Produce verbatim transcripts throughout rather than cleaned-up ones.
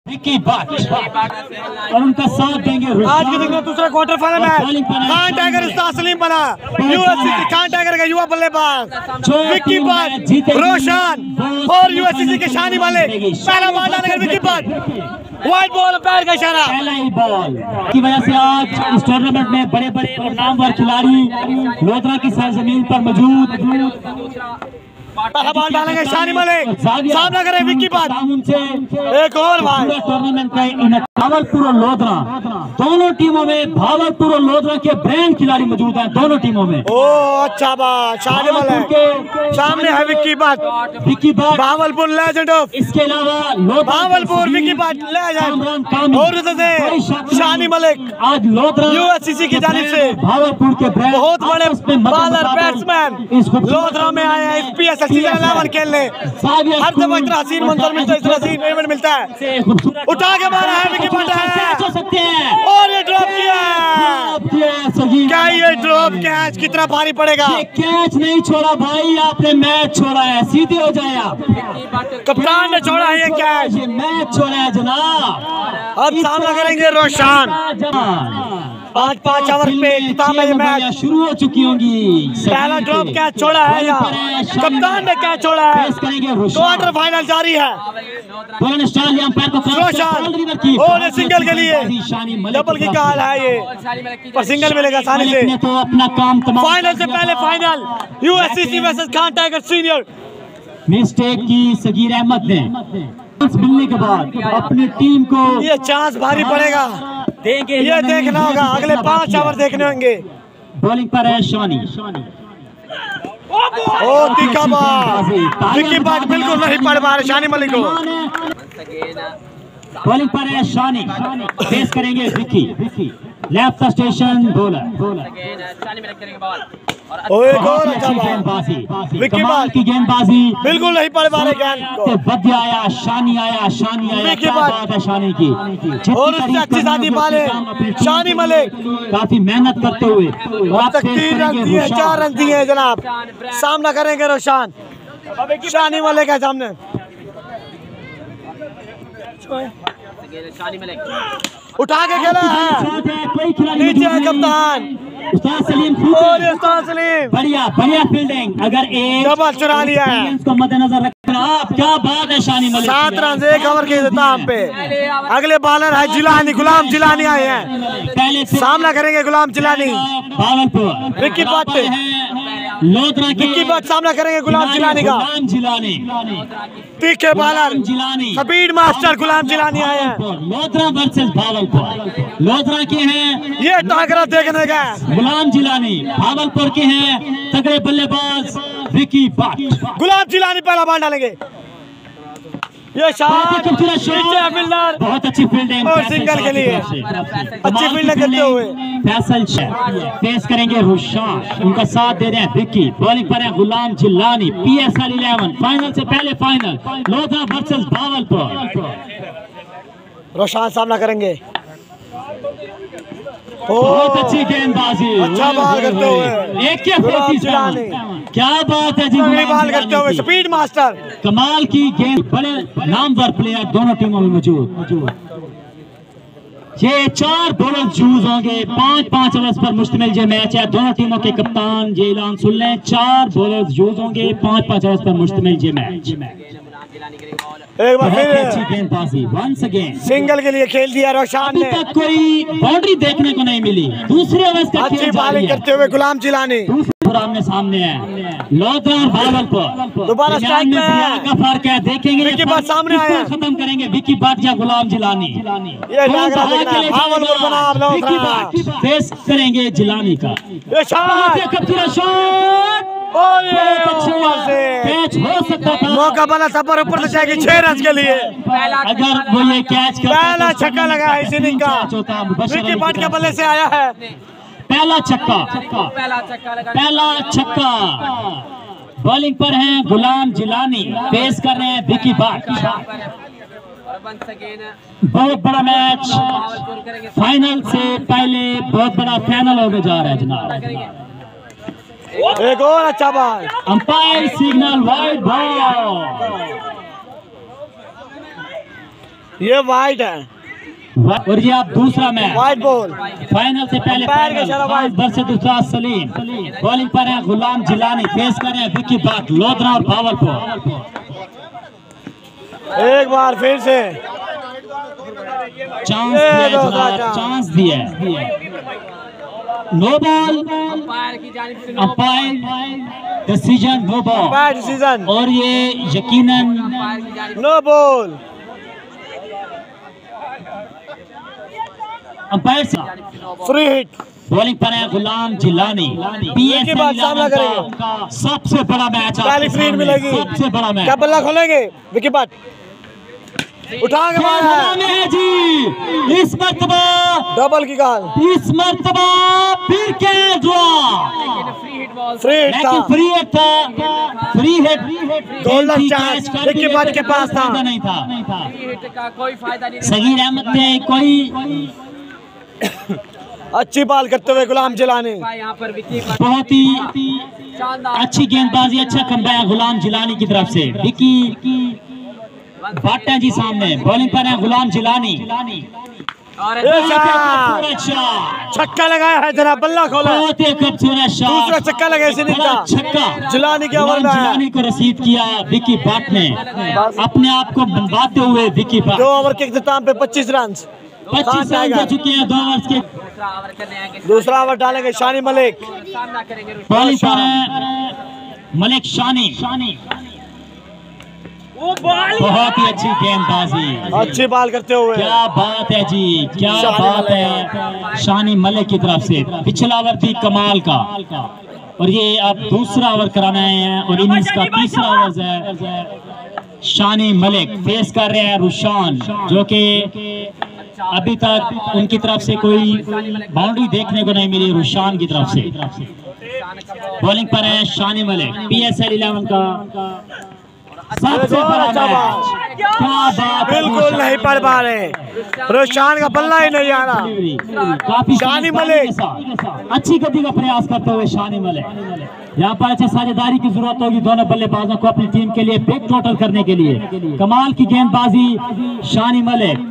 विकी भट्ट और उनका साथ देंगे आज के दिन में दूसरा क्वार्टर फाइनल है। खान टाइगर उस्ताद सलीम बना यूएससीसी खान टाइगर का युवा बल्लेबाज विकी भट्ट, रोशन और यूएससीसी के शानी मलिक। पहला बॉल डालेंगे विकी भट्ट, वाइट बॉल पैर का इशारा। पहला ही बॉल की वजह से आज इस टूर्नामेंट में बड़े बड़े और नामवर खिलाड़ी लोधरा की सरजमीन पर मौजूद। पहला बॉल डालेंगे शानी मलिक, सामना करें विकी भट्ट। एक और भाई टूर्नामेंट का भावलपुर और लोधरा दोनों टीमों में भावलपुर और लोधरा के ब्रांड खिलाड़ी मौजूद हैं दोनों टीमों में। ओ अच्छा बात, शानी मलिक के सामने है विकी भट्ट। विकी भट्ट भावलपुर लेजेंड ऑफ, इसके अलावा भावलपुर विकी भट्ट लेजेंड और उधर शानी मलिक आज लोधरा यूएससीसी की जानिब से भावलपुर के ब्रांड बहुत बड़े बॉलर बैट्समैन लोधरा में आए हैं। पीएसएल सीजन इलेवन खेलने हर दफा इतना हसीन मंजर मिलता है, इतना हसीन इवेंट मिलता है। उठा के मारा है विकी भट्ट है और ये ड्रॉप किया। क्या ये ड्रॉप कैच कितना भारी पड़ेगा? ये कैच नहीं छोड़ा भाई, आपने मैच छोड़ा है, सीधे हो जाए आप। कप्तान ने छोड़ा है ये कैच, ये मैच छोड़ा है जनाब। अब सामना करेंगे रोशन। पाँच पाँच ओवर पे ये मैच शुरू हो चुकी होंगी। पहला ड्रॉप कैच छोड़ा है यहाँ, कप्तान ने कैच छोड़ा है। क्वार्टर फाइनल जारी है। और सिंगल के लिए डबल की कॉल है ये, पर सिंगल मिलेगा आसानी से। तो अपना काम फाइनल से पहले final USCC versus Khan Tiger senior. Mistake की सगीर अहमद ने मिलने के बाद अपनी टीम को ये चांस भारी पड़ेगा, देंगे ये देखना होगा। अगले पांच ओवर देखने होंगे। बॉलिंग पर है शानी। ओ तीखा बॉल, विकी भट्ट बिल्कुल नहीं पड़ पा रहे शानी मलिक को। बॉलिंग पर है शानी, फेस करेंगे विकी। Left station bowler. ओ एक और अच्छा बॉल, विकी भट्ट की गेंदबाजी बिल्कुल नहीं पड़ पा रहे गेंद को। बद्य आया, शानी आया, शानी आया, विकी क्या बात है शानी की। और उससे अच्छी साथी बाले शानी मलिक काफी मेहनत करते हुए अब तक तीन रन दिए, चार रन दिए जनाब। सामना करेंगे रोशन, शानी मलिक है सामने। उठा के खेला है, नीचे है कप्तान उस्ताद सलीम और उस्ताद सलीम। बढ़िया बढ़िया फील्डिंग। अगर एक डबल चुरा लिया है इसको मद्देनजर रखना आप, क्या बात है शानी मलिक। सात रन एक ओवर के हिसाब पे। अगले बॉलर है जिलानी, गुलाम जिलानी आए हैं। पहले सामना करेंगे गुलाम जिलानी, भावलपुर। विकी भट्ट लोधरा विकी भट्ट सामना करेंगे गुलाम जिलानी का। गुलाम जिलानी तीखे bowler Jilani speed master Ghulam Jilani आए हैं। लोधरा वर्सेस भावलपुर। लोधरा के हैं ये टाकरा देखने का। गुलाम जिलानी, भावलपुर के हैं तगड़े बल्लेबाज विकी भट्ट। गुलाम जिलानी पहला बॉल डालेंगे। ये शॉट फील्डर, बहुत अच्छी फील्डिंग और सिंगल के लिए अच्छी फील्डिंग करते हुए फैसल फेस करेंगे रोशन। उनका साथ दे रहे हैं विकी। बॉलिंग पर है Ghulam Jilani. PSL eleven final से पहले फाइनल लोधरा वर्सेस भावलपुर। रोशन सामना करेंगे। बहुत अच्छी गेंदबाजी, अच्छा बॉल करते हुए एक क्या बात है जी, बॉल करते हुए स्पीड मास्टर। कमाल की गेंद, बड़े नामवर प्लेयर दोनों टीमों में मौजूद। ये चार बॉलर यूज होंगे, पांच पांच ओवर्स पर मुश्तमिल ये मैच है। दोनों टीमों के कप्तान ये ऐलान सुन लें, चार बॉलर यूज होंगे, पांच पांच ओवर्स पर मुश्तमिल ये मैच। एक बार फिर अच्छी गेंदबाजी, वंस अगेन सिंगल के लिए खेल दिया रोशन ने। तक कोई बाउंड्री देखने को नहीं मिली। दूसरे ओवर्स का अच्छी बॉलिंग करते हुए गुलाम जिलानी। आमने सामने है लोधरा और भावलपुर। दोबारा स्ट्राइक में का फर्क है, देखेंगे विकी भट्ट सामने आया। खत्म करेंगे विकी भट्ट या गुलाम जिलानी। ये नागरा देखना है, भावलपुर बना विकी भट्ट फेस करेंगे जिलानी का। ये शॉट कप्तान शॉट और ये से कैच हो सकता था, मौका बना था पर ऊपर से जाएगी छह रन के लिए। अगर वो ये कैच पहला छक्का लगा है इस इनिंग का, विकी भट्ट के बल्ले से आया है पहला छक्का। पहला छक्का। बॉलिंग पर हैं गुलाम जिलानी, पेश कर रहे हैं विकी भट्ट। बहुत बड़ा मैच, फाइनल से पहले बहुत बड़ा फाइनल होने जा रहा है जनाब। एक और अच्छा ball, umpire signal wide ball. ये वाइट है और ये आप दूसरा मैच वाइट बॉल फाइनल से पहले अंपायर के इशारा वाइट। वर्सेस उस्ताद सलीम। बॉलिंग पर है गुलाम जिलानी, फेस कर रहे हैं विकी भट्ट, लोधरा और भावलपुर। एक बार फिर से चांस दिया, चांस दिया, no ball, umpire decision no ball, umpire decision और ये यकीनन नो बॉल। अंपायर से फ्री हिट। बॉलिंग पर है गुलाम जिलानी, के बाद सामना करेंगे। का सबसे बड़ा मैच पहली फ्री हिट मिलेगी, सबसे बड़ा मैच। क्या बल्ला खोलेंगे विकी भट्ट, उठा के मारा है जी, इस मर्तबा डबल की गाल, इस मर्तबा फिर कैच हुआ, फ्री हिट था, लेकिन फ्री हिट था, free hit golden chance Vicky Bhatt के पास था, नहीं था, का कोई फायदा नहीं। सगीर अहमद थे, कोई अच्छी बॉल करते हुए गुलाम जिलानी, यहाँ पर विकी बहुत ही अच्छी गेंदबाजी, अच्छा कमबैक गुलाम जिलानी की तरफ से। विकी भट्ट है जी सामने, बॉलिंग पर है गुलाम जिलानी, छक्का लगाया है जनाब, बल्ला खोला, बहुत ही खूबसूरत शॉट, दूसरा छक्का लगा इसी का छक्का जिलानी के ओवर में जिलानी को रसीद किया विकी भट्ट ने, अपने आप को बनवाते हुए विकी भट्ट। दो ओवर के इख्तिताम पे पच्चीस रन पच्चीस रन हो चुके हैं दो ओवर के। दूसरा ओवर डालेंगे शानी मलिक, बॉलिंग पर है मलिक शानी, बहुत ही अच्छी गेंदबाजी, अच्छी बॉल करते हुए, क्या बात है जी, क्या बात है शानी मलिक की तरफ से। पिछला ओवर भी कमाल का, और ये अब दूसरा ओवर कराना है और इनिंग्स का तीसरा ओवर है। शानी मलिक फेस कर रहे हैं रुशान, जो कि अभी तक उनकी तरफ से कोई बाउंड्री देखने को नहीं मिली रुशान की तरफ से। बॉलिंग पर है Shani Malik, P S L eleven का सबसे बड़ा मैच, क्या बात, बिल्कुल नहीं पढ़ पा रहे, रुशान का बल्ला ही नहीं आ रहा। काफी शानी मलिक अच्छी गति का प्रयास करते हुए शानी मलिक, यहाँ पर अच्छी साझेदारी की जरूरत होगी दोनों बल्लेबाजों को अपनी टीम के लिए बिग टोटल करने के लिए। कमाल की गेंदबाजी शानी मलिक,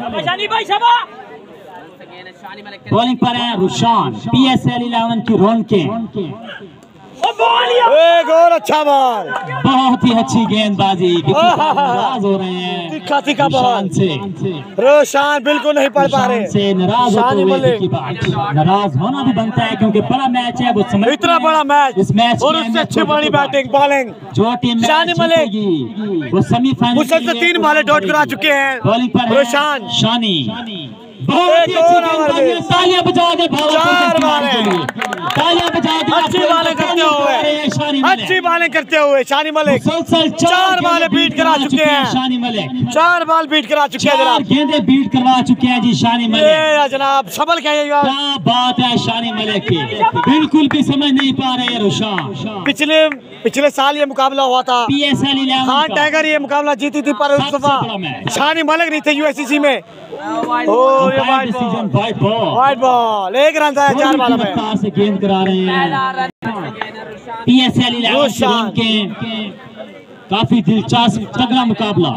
बॉलिंग पर है Rushan, P S L eleven की रौनकें, एक और अच्छा बॉल, बहुत ही अच्छी गेंदबाजी, नाराज हो रहे हैं तीखा तीखा बॉल से, रोशान बिल्कुल नहीं पढ़ पा रहे, से नाराज होते हुए विकी भट्ट। नाराज होना भी बनता है क्योंकि बड़ा मैच है, वो समझ इतना बड़ा मैच, इस मैच और उससे अच्छी बड़ी बैटिंग बॉलिंग, जो टीम शानी मलिक वो सेमीफाइनल मुसलसल तीन बॉलें डॉट करा चुके हैं। बॉलिंग पर रोशान शानी, बहुत ही अच्छी गेंदबाजी, तालियां बजा दे चार बालें, तालियां बजा दे, अच्छी बालें करते हुए, अच्छी बालें करते हुए शानी मलिक चार बालें बीट करा चुके हैं, शानी मलिक चार बाल बीट करा चुके हैं जनाब, गेंदें बीट करवा चुके हैं जी शानी मलिक। ये जनाब सबल क्या क्या बात है शानी मलिक की, बिल्कुल भी समझ नहीं पा रहे रुशान। पिछले पिछले साल ये मुकाबला हुआ था, P S L eleven Khan Tiger ये मुकाबला जीती थी, पर उस दफा शानी मलिक नहीं थे यू एस सी में। ओ ये wide ball, wide ball, wide ball, एक रन था चार बालों में, से गेंद करा रहे हैं पी एस एल इलेवन के, काफी दिलचस्प तगड़ा मुकाबला।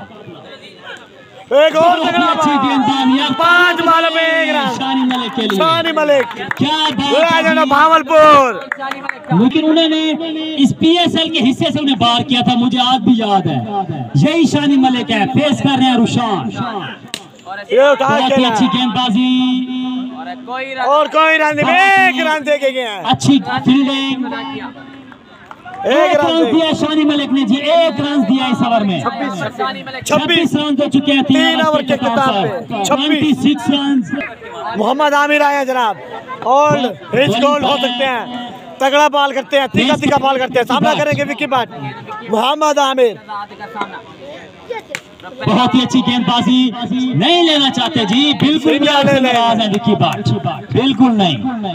एक और तगड़ा अच्छी गेंदबाजी, पांच बालों में एक रन शानी मलिक के लिए, शानी मलिक क्या बात है भावलपुर, लेकिन उन्होंने इस पी एस एल के हिस्से से उन्हें बाहर किया था, मुझे आज भी याद है, यही शानी मलिक है, फेस कर रहे हैं रुशान, ये उठा के अच्छी गेंदबाजी और कोई रन नहीं, एक रन दे के गए हैं, अच्छी फील्डिंग, एक रन दिया शानी मलिक ने जी, एक रन दिया इस ओवर में, छब्बीस रन दे चुके हैं तीन ओवर के खिताब पे, छब्बीस रन। मोहम्मद आमिर आए जनाब, और रिच गोल्ड हो सकते हैं, तगड़ा बॉल करते हैं, तीखा तीखा बॉल करते हैं, सामना करेंगे विकी भट्ट, मोहम्मद आमिर, बहुत ही अच्छी गेंदबाजी, नहीं लेना चाहते जी, बिल्कुल भी नाराज है विकी भट्ट, बिल्कुल नहीं,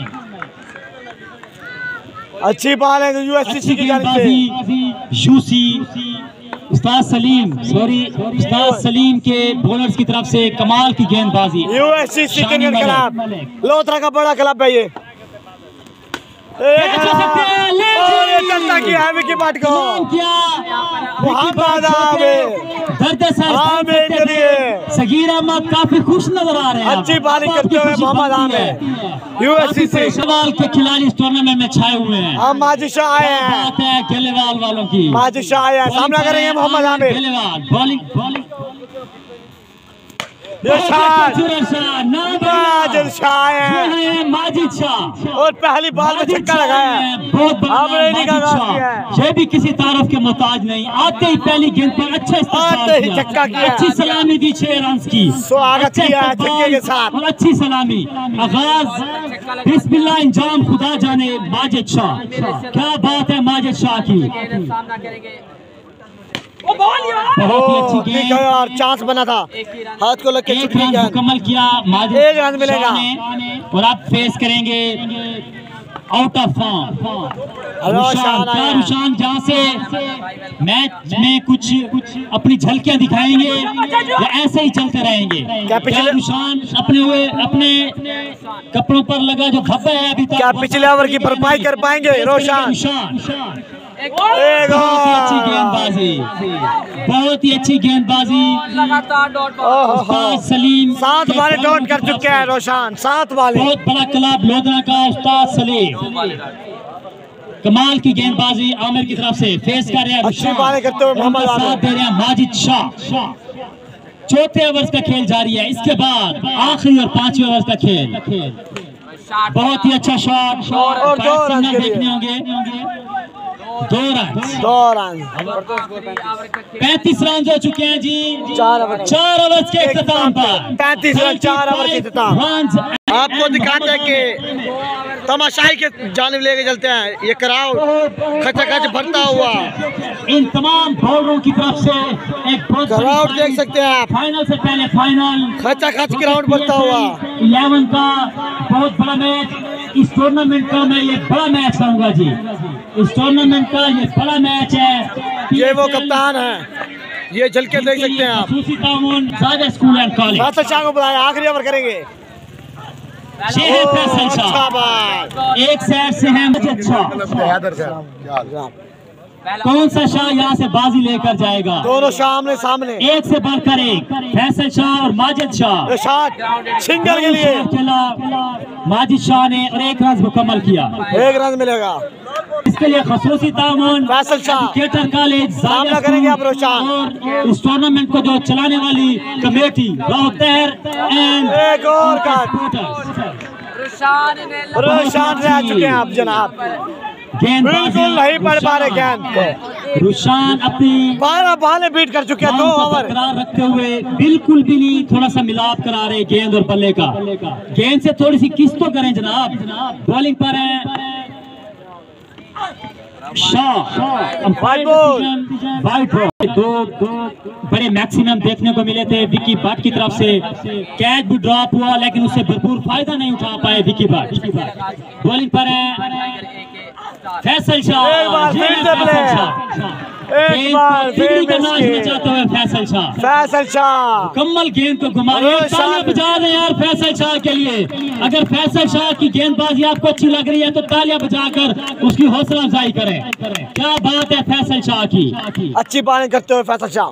अच्छी बॉल है यू एस सी की जानिब से, यूसी उस्ताद सलीम, सॉरी उस्ताद सलीम के बॉलर्स की तरफ से कमाल की गेंदबाजी, U S C cricket club Lodhran का बड़ा क्लब है ये, और ये चलता किया है विकी पाट को मोहम्मद आमिर आमिर के लिए सगीर अहमद काफी खुश नजर आ रहे हैं। अच्छी बॉलिंग करते हुए मोहम्मद आमिर यूएससी से सवाल के खिलाड़ी इस टूर्नामेंट में छाए हुए हैं। हम माजिद शाह आए हैं, बात है गेलेवाल वालों की। माजिद शाह आए हैं, सामना करेंगे मोहम्मद आमिर। गेलेवाल बॉलिंग बॉलिंग माजिद शाह आए हैं माजिद शाह और पहली बॉल में छक्का लगाया है। बहुत अमरेली का काम किया है। ये भी किसी तारफ के मोहताज नहीं, आते ही पहली गेंद पर अच्छा इस्तेमाल आते ही किया, छक्का किया। अच्छी सलामी दी छह रन की, स्वागत अच्छा किया है इस्तेमाल छक्के के साथ। और अच्छी सलामी। आगाज बिस्मिल्लाह इंजाम खुदा जाने माजिद शाह, क्या बात है माजिद शाह की। सामना करेंगे बहुत ही अच्छी ठीक है गेंद, यार, चांस बना था, हाथ को लग के एक छुट्टी रन गेंद। मुकम्मल किया माजिद एक रन मिलेगा। शाह ने। और आप फेस करेंगे आउट ऑफ फॉर्म रोशान आया है। रुशान, जहाँ से मैच में कुछ अपनी झलकियां दिखाएंगे या ऐसे ही चलते रहेंगे। क्या पिछले रुशान अपने हुए अपने कपड़ों पर लगा जो धब्बा है अभी तक, क्या पिछले ओवर की भरपाई कर पाएंगे रोशान? रुशान एक बहुत ही अच्छी गेंदबाजी, बहुत ही अच्छी गेंदबाजी। लगातार डॉट उस्ताद सलीम सात बारे डॉट कर चुके हैं रोशान, सात बारे। बहुत बड़ा क्लब लोधना का उस्ताद सलीम, कमाल की गेंदबाजी आमिर की तरफ से। फेस कर रहे हैं अच्छी बातें करते हुए मोहम्मद आमिर, साथ दे रहे हैं माजिद शाह। चौथे ओवर का खेल जारी है, इसके बाद आखिरी और पांचवें ओवर का खेल। बहुत ही अच्छा शॉट और दो रन के लिए। देखने होंगे, दो रन दो रन पैंतीस रन हो चुके हैं जी चार ओवर चार ओवर के इख्तिताम पर। पैंतीस रन चार ओवर के इख्तिताम। रन आपको दिखाते हैं कि तमाशाई के जानिब लेके चलते हैं, ये क्राउड खचाखच भरता हुआ। इन तमाम बॉलरों की तरफ से एक बहुत बड़ी क्राउड देख सकते हैं आप, फाइनल से पहले फाइनल खचाखच क्राउड भरता हुआ। इलेवन का बहुत बड़ा मैच, इस टूर्नामेंट का मैं ये बड़ा मैच कहूँगा जी, इस टूर्नामेंट का ये बड़ा मैच है। ये वो कप्तान है, ये झलके देख सकते हैं आप। खसूसी ताउन सादा school and college. Faisal Shah को बुलाया, आखिरी ओवर करेंगे। ये है फैसल शाह, अच्छा बात। एक साइड से है माजिद शाह। कौन सा शाह यहाँ से बाजी लेकर जाएगा? दोनों सामने सामने, एक से बढ़कर एक, फैसल शाह और माजिद शाह। शॉट सिंगल के लिए खेला माजिद शाह ने और एक रन मुकम्मल किया। एक रन मिलेगा। इसके लिए खसूसी ताउन फैसल शाह क्रिकेटर कॉलेज सामना करेंगे आप रोशान। और इस टूर्नामेंट को जो चलाने वाली कमेटी राउतर एंड एक और का रुशान ने रोशान रह चुके हैं आप जनाब, बिल्कुल नहीं पढ़ पा रहे गेंद को। रुशान अपनी बारह बॉलें बीट कर चुके हैं, दो ओवर बरकरार रखते हुए बिल्कुल भी नहीं थोड़ा सा मिलाप करा रहे गेंद और बल्ले का। गेंद से थोड़ी सी किस तो करें जनाब। बॉलिंग पर है Shah, wide ball. Wide ball. दो दो बड़े मैक्सिमम देखने को मिले थे विकी भट्ट की तरफ से। कैच भी ड्रॉप हुआ लेकिन उससे भरपूर फायदा नहीं उठा पाए विकी भट्ट। बॉलिंग पर है फैसल शाह, एक बार ये फिर है से फैसल play। शाह। एक बार फिर गेंद का मिस नाच किए। बचाते हुए फैसल शाह, फैसल शाह मुकम्मल गेंद को घुमा रहे हैं। रोशान। तालियां बजा रहे हैं यार फैसल शाह के लिए। अगर फैसल शाह की गेंदबाजी आपको अच्छी लग रही है तो तालियां बजाकर उसकी हौसला अफजाई करें। क्या बात है फैसल शाह की। अच्छी बॉलिंग करते हुए फैसल शाह,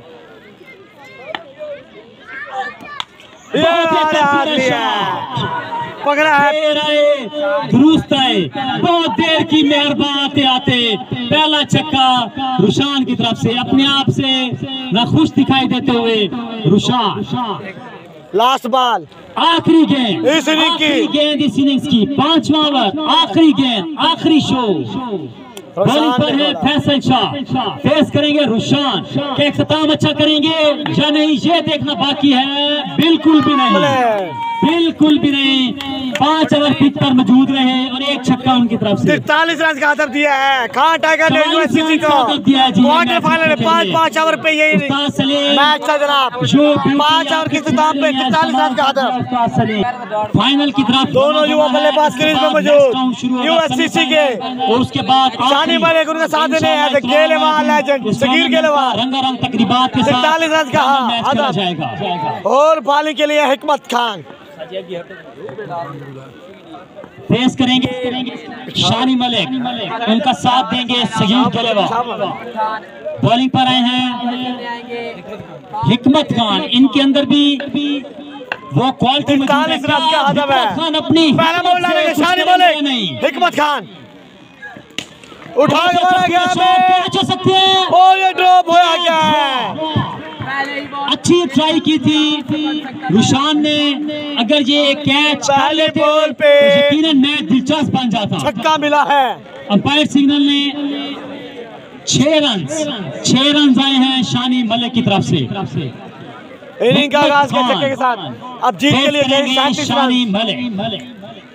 ये आने हाथ लिया, पकड़ा है। दुरुस्त है, बहुत देर की मेहरबान आते आते पहला छक्का रुशान की तरफ से, अपने आप से नाखुश दिखाई देते हुए रुशान। लास्ट बॉल आखिरी गेंद इस इनिंग की। आखिरी गेंद इस इनिंग्स की, पांचवा ओवर, आखिरी गेंद, आखिरी शो। बॉलिंग पर है फैसल शाह, फेस करेंगे रुशान। क्या इख्तिताम अच्छा करेंगे या नहीं ये देखना बाकी है। बिल्कुल भी नहीं, बिल्कुल भी नहीं। पांच ओवर पिच पर मौजूद रहे और एक छक्का उनकी तरफ से। तिरतालीस रन का हदफ दिया है खान टाइगर ने यूएससी को। क्वार्टर फाइनल में पांच पांच ओवर पे यही मैच था जनाब। पांच ओवर के इख्तिताम पे तिरतालीस रन का हदफ। फाइनल की तरफ दोनों युवा बल्लेबाज क्रीज में मौजूद यूएससी के। और उसके बाद शानी मलिक उनका साथ देने आए थे, गेलेवाल लेजेंड सगीर गेलेवाल। रंगारंग तकरीबात के साथ तिरतालीस रन का मैच खेला हदफ जाएगा। और बॉलिंग के लिए हिकमत खान। फेस करेंगे शानी मलिक, उनका साथ देंगे सगीर गलेवाल। बॉलिंग पर आए हैं हिकमत खान, इनके अंदर भी वो क्वालिटी इकतालीस रन का हदफ है। खान अपनी पहला बॉल डालेंगे शानी मलिक, हिकमत खान उठा के मारा गया, कैच हो सकते हैं और ये ड्रॉप होया क्या है। पहले ही बॉल अच्छी ट्राई की थी रुशान ने, अगर ये कैच पहले बॉल पे तो यकीनन मैच दिलचस्प बन जाता। छक्का मिला है। अंपायर सिग्नल ने छह रन छह रन आए हैं शानी मलिक की तरफ से। इनिंग का आगाज के छक्के के साथ अब जीत के लिए गए सैंतीस शानी रन। मलिक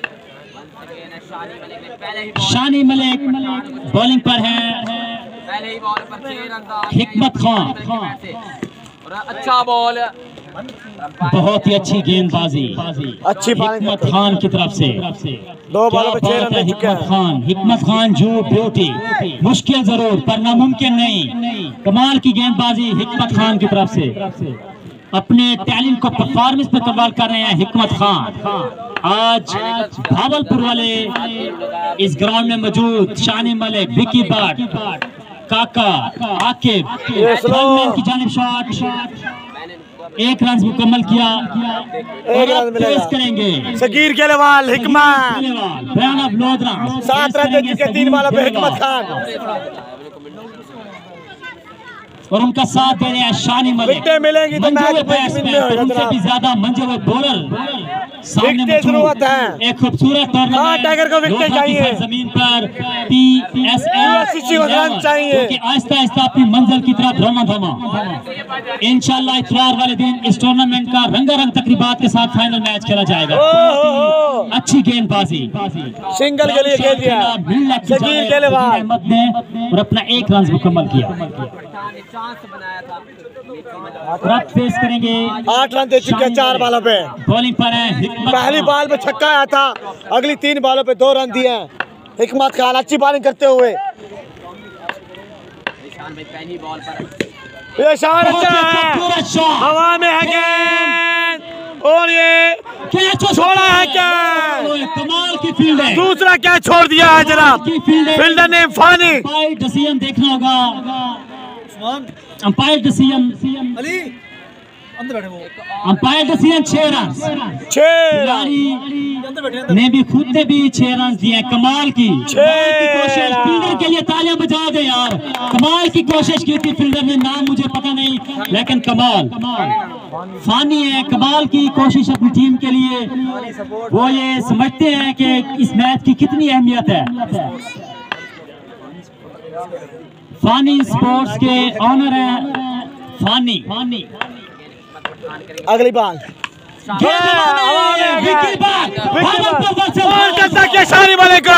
पहले ही शानी मलिक बॉलिंग पर है पहले ही बॉल पर छह रन था हिकमत खान। और अच्छा बॉल, बहुत ही अच्छी गेंदबाजी अच्छी बॉलिंग हिकमत खान की तरफ से। दो बॉलों पे छह क्या रन बात है दे चुके हिकमत हैं। खान, हिकमत खान जो ब्यूटी, मुश्किल जरूर पर नामुमकिन नहीं। कमाल की गेंदबाजी हिकमत खान की तरफ से, अपने टैलेंट को परफॉर्मेंस पे कमाल कर रहे हैं हिकमत खान। आज भावलपुर वाले इस ग्राउंड में मौजूद शानी मलिक, विकी भट्ट, काका, आकिब बैट्समैन की जानिब शॉट, एक रन मुकम्मल किया। एक रन मिलेगा। फेस करेंगे सगीर गलेवाल, हिकमत ब्रायन ऑफ लोधरा, सात रन दे चुके तीन बॉलों पे हिकमत खान। और उनका साथ दे रहे हैं शानी मलिक। विकेटें मिलेंगी तो मैच बैट्समैन में होगा उनसे जनाब। भी ज्यादा मंजे हुए बॉलर सामने विकेटें मौजूद। जरूरत है। एक खूबसूरत हाँ, टूर्नामेंट, टाइगर को विकेट लोधरा की चाहिए। जमीन पर पी एस यूएससी को रन चाहिए। एल आहिस्ता आहिस्ता अपनी मंजिल की तरफ रवाना धमा। इंशाल्लाह इतवार वाले दिन इस टूर्नामेंट का रंगारंग तकरीबात के साथ फाइनल मैच खेला जाएगा। ओहो, अच्छी गेंदबाजी, सिंगल के लिए खेल दिया सगीर गलेवाल। अहमद ने और अपना एक रन मुकम्मल किया। ने चांस बनाया था। और अब फेस करेंगे आठ रन दे चुके हैं चार बॉलों पे। बॉलिंग पर है हिकमत पहली बॉल पे छक्का आया था, अगली तीन बॉलों पे दो रन दिए हैं हिकमत खान अच्छी बॉलिंग करते हुए। निशान भाई पहली बॉल पर ये शॉट अच्छा है, पूरा शॉट हवा में है गेंद और ये कैच छोड़ा है क्या। कमाल की फील्ड है, दूसरा क्या छोड़ दिया है जनाब की फील्ड है। फील्डर ने फानी। अंपायर डिसीजन देखना होगा, अंपायर डिसीजन अली अंदर बैठे वो अंपायर डिसीजन छह रन। छह खिलाड़ी ने भी खुद ने भी छह रन दिए। कमाल की कमाल की कोशिश, फील्डर के लिए तालियां बजा दे यार। कमाल की कोशिश की थी फील्डर ने, नाम मुझे पता नहीं लेकिन कमाल फानी है। कमाल की कोशिश अपनी टीम के लिए, वो ये समझते हैं कि इस मैच की कितनी अहमियत है। फानी स्पोर्ट्स के ऑनर है फानी फानी अगली बॉल शानी मलिक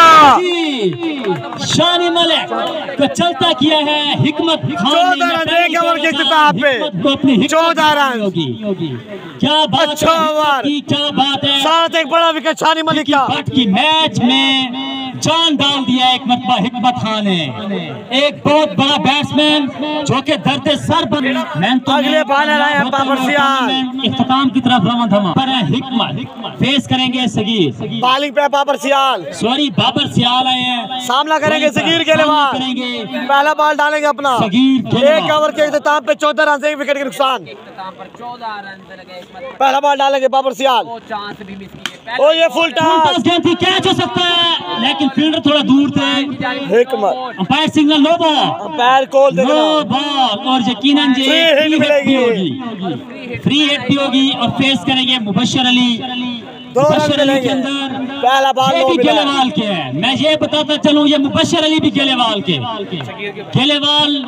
शानी मलिक को चलता किया है हिकमत खान ने। एक ओवर के इख्तिताम पे को अपनी चौदह रन होगी। क्या बात अच्छा ओवर, है, क्या बात है। साथ एक बड़ा विकेट शानी मलिक का। भट्ट की मैच में जान डाल दिया एक मरतबा हिकमत खान ने। एक बहुत बड़ा बैट्समैन जो कि दर्द सर बन। अगले बॉलर आए हैं बाबर सियाल, इख्तिताम की तरफ रवाना धमा पर है हिकमत। फेस करेंगे सगीर, बॉलिंग पे बाबर सियाल, सॉरी बाबर सियाल आए हैं। सामना करेंगे सगीर गलेवाल। करेंगे पहला बॉल डालेंगे अपना सगीर गलेवाल। एक ओवर के इख्तिताम पे चौदह रन से एक विकेट के नुकसान। इख्तिताम पर चौदह रन से लगे हिकमत। पहला बॉल डालेंगे बाबर सियाल वो चांस भी मिस किए। और ये फुल टॉस गेंद थी, कैच हो सकता है लेकिन फील्डर थोड़ा दूर थे। हिकमत umpire signal no ball, umpire call no देना। बॉल और यकीनन जे Free hit free hit मिलेगी। भी होगी, फ्री हिट भी होगी। और फेस करेंगे मुबशर अली। दो रन मुबशर अली के मिलेंगे। अंदर पहला बॉल ये नो भी मिला। गेलेवाल के हैं। मैं ये बताता चलूं ये मुबशर अली भी गेलेवाल के। गेलेवाल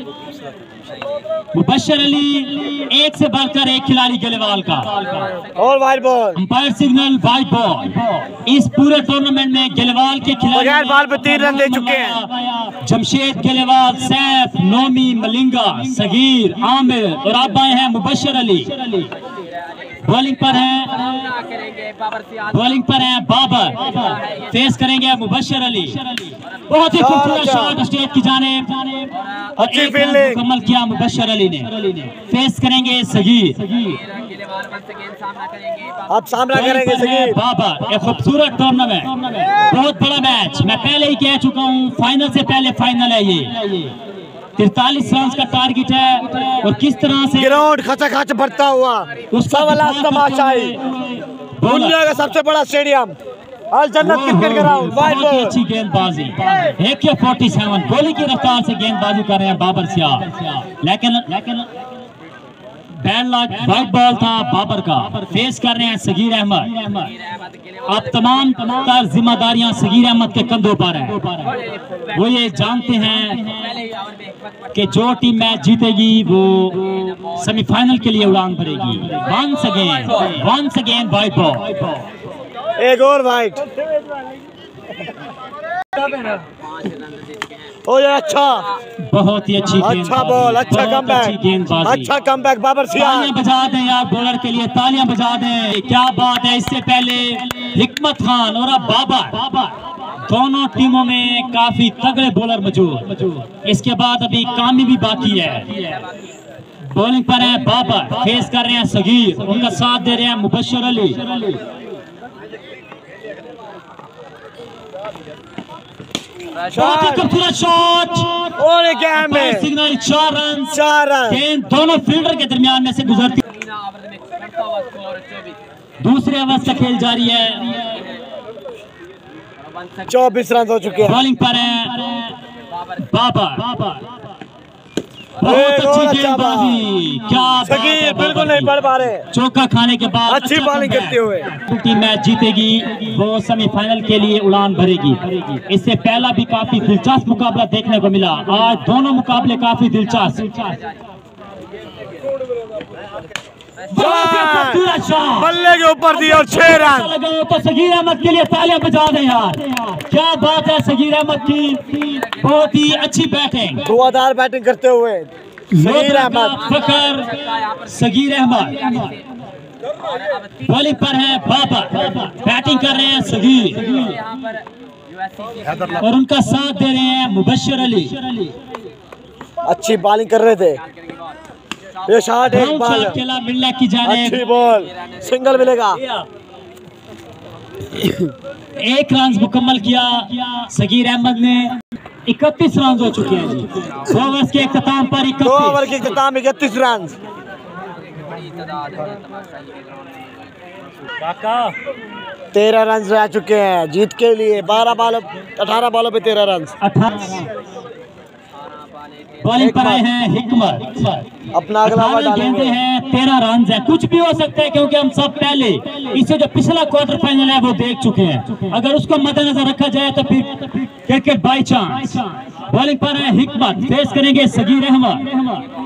मुबशर अली एक से बढ़कर एक खिलाड़ी गेलेवाल का। और wide ball umpire signal wide ball. इस पूरे टूर्नामेंट में गेलेवाल के खिलाड़ी बगैर बॉल पे तीन रन दे चुके हैं। जमशेद गेलेवाल, सैफ, नोमी, मलिंगा, सगीर, आमिर और अब आए हैं मुबशर अली। बॉलिंग पर है करेंगे बाबर सियाल। बॉलिंग पर है बाबर। फेस करेंगे मुबशर अली। बहुत ही खूबसूरत शॉट स्टेट की जानिब और अच्छी एक रन फील्डिंग मुकम्मल किया मुबश्शिर अली ने। फेस करेंगे सगीर, अब सामना करेंगे सगीर। बाबर। एक खूबसूरत टूर्नामेंट, बहुत बड़ा मैच। मैं पहले ही कह चुका हूँ, फाइनल से पहले फाइनल है ये। तिरतालीस रन का टारगेट है और किस तरह से ग्राउंड खचाखच भरता हुआ सवाल तमाशाई, दुनिया का सबसे बड़ा स्टेडियम अल जन्नत क्रिकेट ग्राउंड। वाइड बहुत ही बॉल, अच्छी गेंदबाजी, एक के फोर्टी सेवन गोली की रफ्तार से गेंदबाजी कर रहे हैं बाबर सियाह, लेकिन लेकिन बैड लक, वाइड बॉल था बाबर का। फेस कर रहे हैं सगीर अहमद। अब तमाम तर जिम्मेदारियां सगीर अहमद के कंधों पर है। वो ये जानते हैं कि जो टीम मैच जीतेगी वो सेमीफाइनल के लिए उड़ान भरेगी। Once again once again wide ball, एक और वाइड। ओ ये अच्छा, बहुत ही अच्छी अच्छा बॉल, अच्छा कमबैक, गेंदबाजी, अच्छा कमबैक बाबर सियाह। तालियां बजा दें यार बॉलर के लिए, तालियां बजा दें, क्या बात है। इससे पहले हिकमत खान और अब बाबर, दोनों टीमों में काफी तगड़े बॉलर मौजूद। इसके बाद अभी कामी भी बाकी है। बॉलिंग पर है बाबर, फेस कर रहे हैं सगीर, उनका साथ दे रहे हैं मुबश्शिर अली। बहुत ही खूबसूरत शॉट और एक गेम में सिग्नल, चार रन। चार रन गेंद दोनों फील्डर के दरमियान में से गुजरती। दूसरे ओवर का खेल जारी है, चौबीस रन हो चुके हैं। बॉलिंग पर है बाबर, बहुत एक और अच्छी अच्छा गेंदबाजी, क्या बात है सगीर बाबर बिल्कुल नहीं की। पढ़ पा रहे। चौका खाने के बाद अच्छी बॉलिंग करते हुए टीम मैच जीतेगी, वो सेमीफाइनल के लिए उड़ान भरेगी। इससे पहला भी काफी दिलचस्प मुकाबला देखने को मिला। आज दोनों मुकाबले काफी दिलचस्प। बल्ले के ऊपर दी और छह रन। लगे तो सगीर अहमद के लिए तालियां बजा दें यार, क्या बात है। सगीर अहमद की बहुत ही अच्छी बैटिंग, धुआंधार बैटिंग करते हुए सगीर अहमद। फकर सगीर अहमद। बॉलिंग पर है बाबर, बैटिंग कर रहे हैं सगीर और उनका साथ दे रहे हैं मुबश्शिर अली। अच्छी बॉलिंग कर रहे थे। ये शॉट एक बॉल, खेला मिलने की जाने, अच्छी बॉल, सिंगल मिलेगा। एक रन मुकम्मल किया सगीर अहमद ने। इकतीस रन हो चुके हैं जी, दो ओवर के इख्तिताम पर दो ओवर के इख्तिताम इकतीस रन। तेरह रन रह चुके हैं जीत के लिए। बारह बॉलों अठारह बॉलों पे तेरह रन। बॉलिंग पर आए हैं हिकमत, अपना अगला ओवर डालेंगे। हैं तेरह रन है, कुछ भी हो सकता है क्योंकि हम सब पहले इसे जो पिछला क्वार्टर फाइनल है वो देख चुके हैं। अगर उसको मद्देनजर रखा जाए तो फिर क्रिकेट बाई चांस। बॉलिंग पर है हिकमत, फेस करेंगे सगीर अहमद।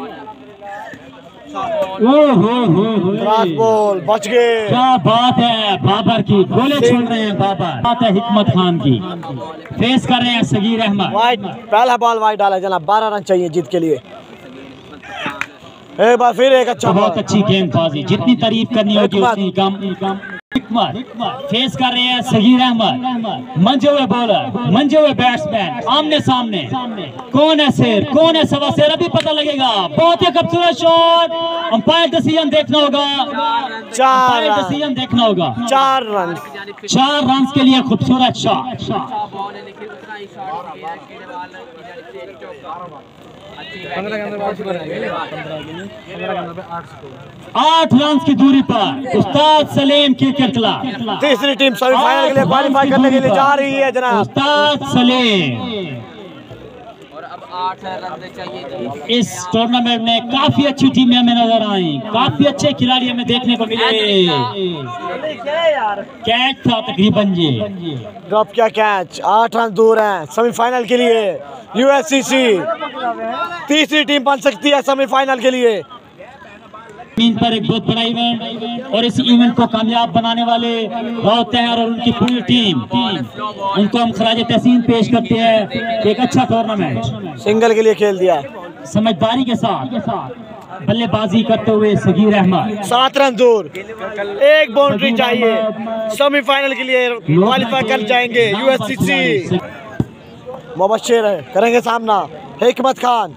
क्रॉस बॉल, बच गए। क्या बात है बाबर की, गोले छोड़ रहे हैं बाबर। बात है हिकमत खान की, फेस कर रहे हैं सगीर अहमद। वाइड, पहला बॉल वाइड डाला जनाब। बारह रन चाहिए जीत के लिए। एक बार फिर एक अच्छा, बहुत अच्छी गेंदबाजी, जितनी तारीफ करनी होगी उतनी कम। हिकमत फेस कर रहे हैं सगीर अहमद, मंजे हुए बॉलर, मंजे हुए बैट्समैन, आमने सामने। कौन है शेर, कौन है सवा शेर, अभी पता लगेगा। बहुत ही खूबसूरत शॉट, अंपायर डिसीजन देखना होगा, चार रन डिसीजन देखना होगा। चार रन चार रन के लिए खूबसूरत शॉट। आठ रन की दूरी पर उस्ताद सलीम क्रिकेट क्लब। तीसरी टीम सेमीफाइनल के लिए क्वालिफाई करने के लिए जा रही है जनाब। उस्ताद सलीम। और अब आठ रन चाहिए। इस टूर्नामेंट में काफी अच्छी टीमें हमें नजर आई, काफी अच्छे खिलाड़ी हमें देखने को मिले। कैच था तकरीबन जी, ड्रॉप किया कैच। आठ रन दूर हैं सेमीफाइनल के लिए। यूएससीसी तीसरी टीम बन सकती है सेमीफाइनल के लिए। पर एक बहुत बड़ा इवेंट और इस इवेंट को कामयाब बनाने वाले राउत तहर और उनकी पूरी टीम, उनको हम खराज तहसीन पेश करते हैं। एक अच्छा टूर्नामेंट सिंगल के लिए खेल दिया है। समझदारी के साथ बल्लेबाजी करते हुए सगीर अहमद। सात रन दूर, एक बाउंड्री चाहिए। सेमीफाइनल के लिए क्वालिफाई कर जाएंगे यूएससीसी। मुबश्शिर करेंगे सामना हिकमत खान।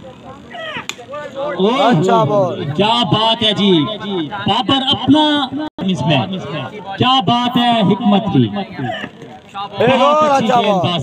अच्छा बॉल, क्या बात है जी, बाबर अपना इसमें क्या बात है हिकमत की। एक और अच्छा बॉल,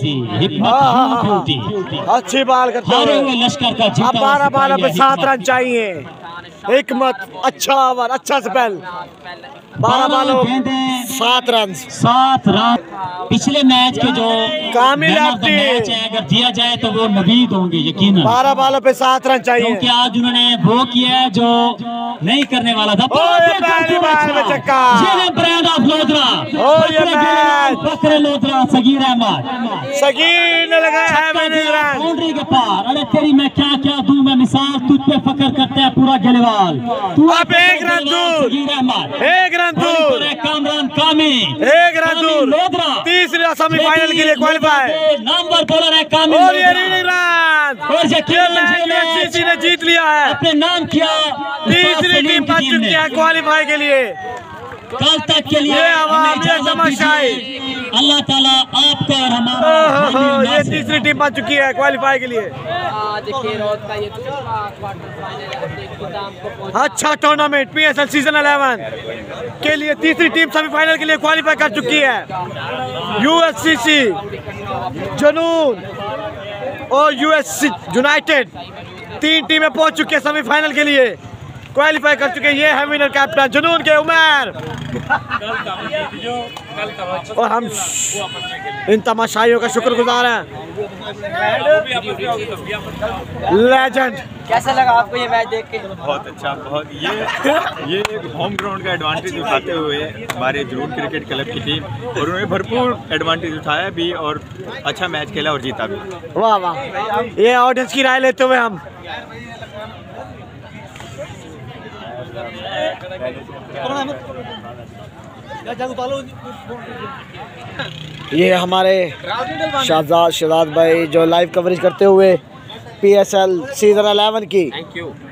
हिकमत अच्छी बॉल करते हारे हुए। हुए लश्कर का अब जीता बारह हुआ बारह पे सिपाही सात है रन चाहिए। हिकमत अच्छा ओवर, अच्छा स्पेल, बारह बालों सात रन। सात रन। पिछले मैच के जो कामिल मैन ऑफ द आपकी। मैच है अगर दिया जाए तो वो नवीद होंगे यकीनन, बारह बालों पे सात रन चाहिए। क्योंकि आज उन्होंने वो किया है जो नहीं करने वाला था। ओ ये पहली बार में छक्का। ये है ब्रांड ऑफ लोधरा। ओ ये मैच बकरे लोधरा सगीर अहमद सगीर ने लगाया है मैंने रन। बाउंड्री के पार। अरे तेरी मैं क्या क्या दूं मैं मिसाल, तुझ पे फकर करता है पूरा गलेवाल। तू अब एक रन दूर, सगीर अहमद, एक रन दूर, कामरान कामी, एक रन दूर, लोधरा तीसरे सेमीफाइनल के लिए क्वालिफाई। नामवर बॉलर है कामी और ये रीडिंग रन, और ये यकीनन मैच ये मैच यूएससीसी ने जीत लिया है। अपने नाम किया। तीसरी टीम बच चुकी है क्वालिफाई के लिए। कल तक के लिए ये आवाम, हमें ये इजाजत तमाशाई। दीजिए। अल्लाह ताला आपका और हमारा ओहो, भाई ये नासिर। तीसरी टीम बच चुकी है क्वालिफाई के लिए। आज खेरोद का ये दूसरा क्वार्टर फाइनल इख्तिताम को पहुंचा। अच्छा टूर्नामेंट पीएसएल सीजन इलेवन के लिए तीसरी टीम सेमीफाइनल के लिए क्वालिफाई कर चुकी है। यूएससीसी, जुनून और यूएससी यूनाइटेड तीन टीमें पहुंच चुकी है सेमीफाइनल के लिए, क्वालिफाई कर चुके हैं। ये है विनर कैप्टन जुनून के उमर। और हम इन तमाशाइयों का शुक्रगुजार हैं। लेजेंड। कैसा लगा आपको ये मैच देख के? बहुत अच्छा, बहुत ये ये एक होम ग्राउंड का एडवांटेज उठाते हुए हमारे जुनून क्रिकेट क्लब की टीम, और उन्होंने भरपूर एडवांटेज उठाया भी और अच्छा मैच खेला और जीता भी। वाह वाह, ये ऑडियंस की राय लेते हुए हम ये हमारे शाहजाद शहजाद भाई जो लाइव कवरेज करते हुए पीएसएल सीजन इलेवन की